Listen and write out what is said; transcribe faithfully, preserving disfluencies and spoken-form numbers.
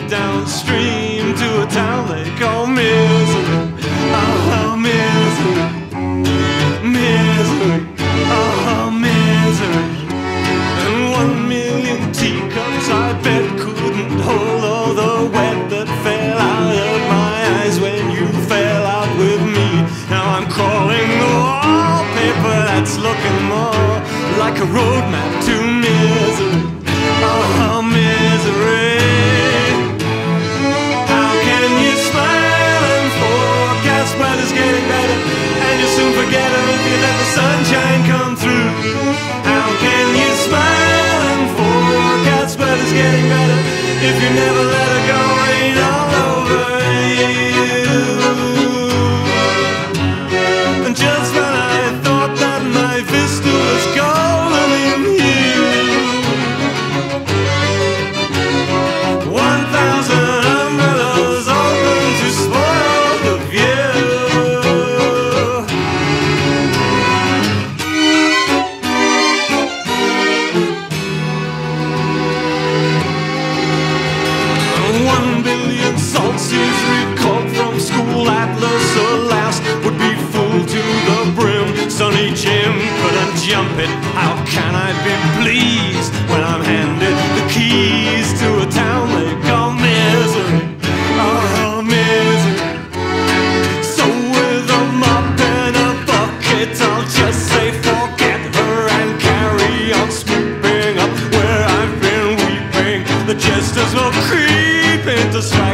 downstream to a town they call Misery. Oh, misery, misery, oh, misery. And one million teacups I bet couldn't hold all the wet that fell out of my eyes when you fell out with me. Now I'm crawling the wallpaper that's looking more like a roadmap to misery. Oh, misery. How can you smile and forecast weather's getting better, and you soon forget her if you let the sunshine come through? How can you smile and forecast weather's getting better if you never let her go rain all over you? And just when I thought that my vista was golden in you, one thousand umbrellas open to spoil the view. One billion saltseas recalled from school atlas alas would be full to the brim. Sonny Jim couldn't jump it. How can I be pleased when I'm handed the keys to a town they call Misery? Oh, misery. So with a mop and a bucket I'll just say forget her and carry on swooping up where I've been weeping. The jesters will creep into sight